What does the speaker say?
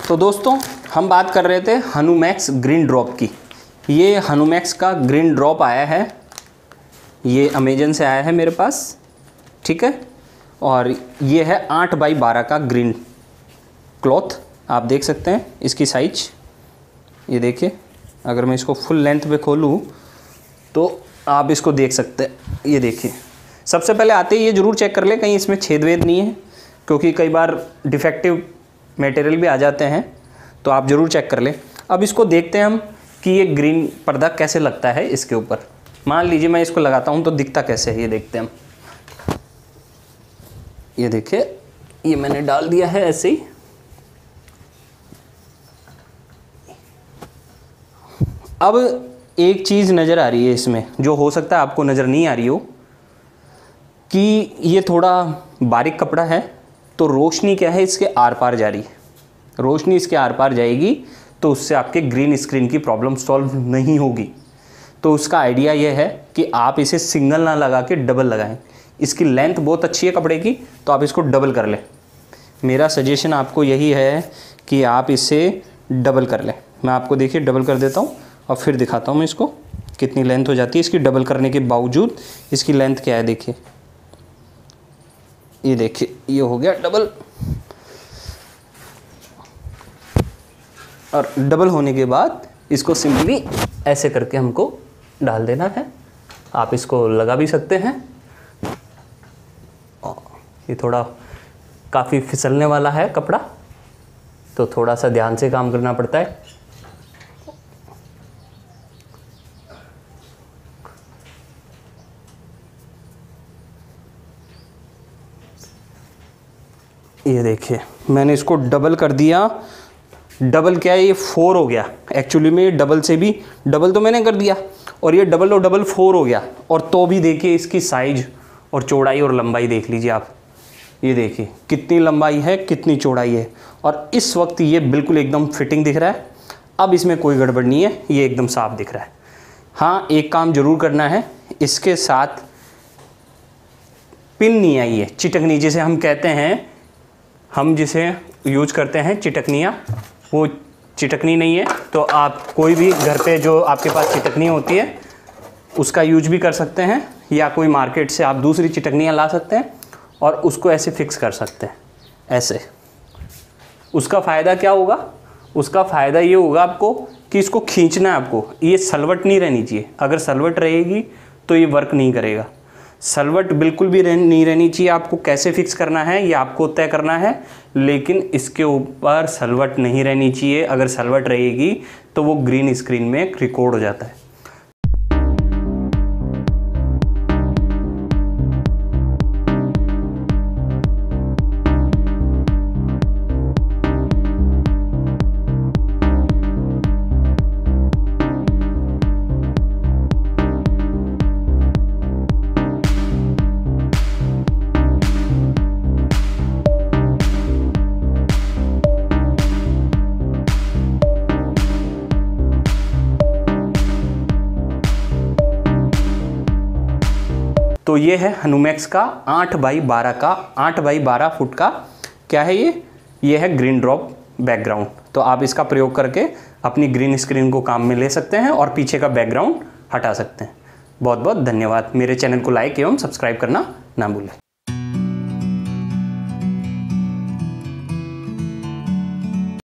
तो दोस्तों हम बात कर रहे थे हनुमैक्स ग्रीन ड्रॉप की। ये हनुमैक्स का ग्रीन ड्रॉप आया है, ये अमेजन से आया है मेरे पास, ठीक है। और ये है 8x12 का ग्रीन क्लॉथ, आप देख सकते हैं इसकी साइज। ये देखिए, अगर मैं इसको फुल लेंथ पे खोलूँ तो आप इसको देख सकते हैं। ये देखिए, सबसे पहले आते ही ये ज़रूर चेक कर ले कहीं इसमें छेद वेद नहीं है, क्योंकि कई बार डिफेक्टिव मटेरियल भी आ जाते हैं, तो आप ज़रूर चेक कर लें। अब इसको देखते हैं हम कि ये ग्रीन पर्दा कैसे लगता है इसके ऊपर। मान लीजिए मैं इसको लगाता हूँ तो दिखता कैसे है, ये देखते हैं हम। ये देखिए, ये मैंने डाल दिया है ऐसे ही। अब एक चीज़ नज़र आ रही है इसमें, जो हो सकता है आपको नज़र नहीं आ रही हो, कि ये थोड़ा बारीक कपड़ा है, तो रोशनी क्या है इसके आर पार जा रही है। रोशनी इसके आर पार जाएगी तो उससे आपके ग्रीन स्क्रीन की प्रॉब्लम सॉल्व नहीं होगी। तो उसका आइडिया ये है कि आप इसे सिंगल ना लगा के डबल लगाएं। इसकी लेंथ बहुत अच्छी है कपड़े की, तो आप इसको डबल कर लें। मेरा सजेशन आपको यही है कि आप इसे डबल कर लें। मैं आपको देखिए डबल कर देता हूँ और फिर दिखाता हूँ मैं इसको कितनी लेंथ हो जाती है इसकी डबल करने के बावजूद। इसकी लेंथ क्या है देखिए, ये देखिए, ये हो गया डबल। और डबल होने के बाद इसको सिंपली ऐसे करके हमको डाल देना है। आप इसको लगा भी सकते हैं। ये थोड़ा काफ़ी फिसलने वाला है कपड़ा, तो थोड़ा सा ध्यान से काम करना पड़ता है। ये देखिए, मैंने इसको डबल कर दिया। डबल क्या है, ये 4 हो गया। एक्चुअली में डबल से भी डबल तो मैंने कर दिया, और ये डबल और डबल 4 हो गया। और तो भी देखिए इसकी साइज और चौड़ाई और लंबाई देख लीजिए आप। ये देखिए कितनी लंबाई है, कितनी चौड़ाई है, और इस वक्त ये बिल्कुल एकदम फिटिंग दिख रहा है। अब इसमें कोई गड़बड़ नहीं है, ये एकदम साफ दिख रहा है। हाँ, एक काम ज़रूर करना है, इसके साथ पिन नहीं आई है, चिटकनी जिसे हम कहते हैं, हम जिसे यूज करते हैं चिटकनियाँ, वो चिटकनी नहीं है। तो आप कोई भी घर पे जो आपके पास चिटकनी होती है उसका यूज भी कर सकते हैं, या कोई मार्केट से आप दूसरी चिटकनियाँ ला सकते हैं और उसको ऐसे फिक्स कर सकते हैं ऐसे। उसका फ़ायदा क्या होगा, उसका फ़ायदा ये होगा आपको कि इसको खींचना है आपको, ये सलवट नहीं रहनी चाहिए। अगर सलवट रहेगी तो ये वर्क नहीं करेगा। सलवट बिल्कुल भी नहीं रहनी चाहिए। आपको कैसे फिक्स करना है ये आपको तय करना है, लेकिन इसके ऊपर सलवट नहीं रहनी चाहिए। अगर सलवट रहेगी तो वो ग्रीन स्क्रीन में रिकॉर्ड हो जाता है। तो ये है हनुमैक्स का 8x12 का 8x12 फुट का क्या है ये है ग्रीन ड्रॉप बैकग्राउंड। तो आप इसका प्रयोग करके अपनी ग्रीन स्क्रीन को काम में ले सकते हैं और पीछे का बैकग्राउंड हटा सकते हैं। बहुत बहुत धन्यवाद। मेरे चैनल को लाइक एवं सब्सक्राइब करना ना भूलें।